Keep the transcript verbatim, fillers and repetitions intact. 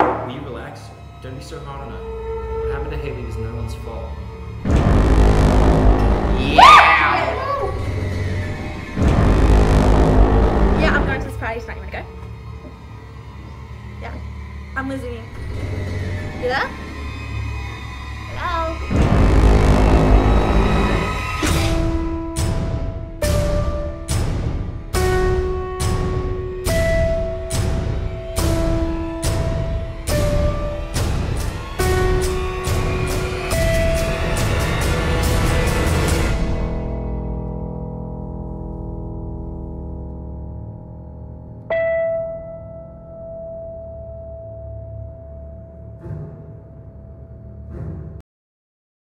Will you relax? Don't be so hard on her. What happened to Haley is no one's fault.